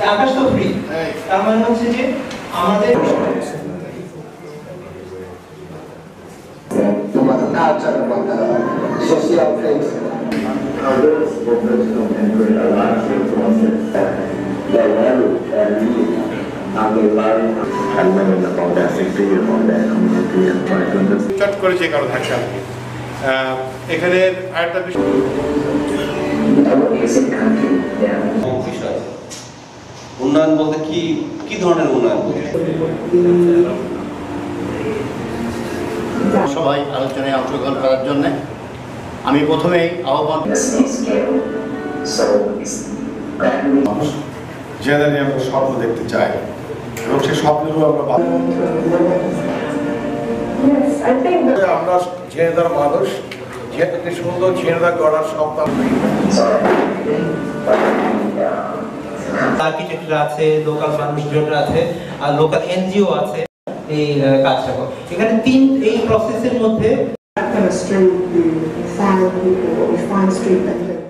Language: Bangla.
আকাশ তো ফ্রি, তার মানে হচ্ছে যে আমাদের social things. Others focus on entering a large process that they value and need, and they learn and learn about their city, about their community, and try to understand. চট করে যে কারো ধাক্কা এখানে আরেকটা বিষয় উন্নয়ন বলতে কি কি ধরনের উন্নয়ন বলতে সবাই আলোচনায় অংশগ্রহণ করার জন্য আমি প্রথমেই আহ্বান যেটা নিয়ে আমরা স্বপ্ন দেখতে চাই এবং সেই স্বপ্নেরও আমরা ঝিনাইদহ মানুষ একটি সুন্দর ঝিনাইদহ গড়ার স্বপ্ন আর্কিটেক্টরা আছে, লোকাল মানুষজন আছে, আর লোকাল এনজিও আছে এই কাজটা করে। এখানে এই প্রসেসের মধ্যে street, we found people, we find street vendors.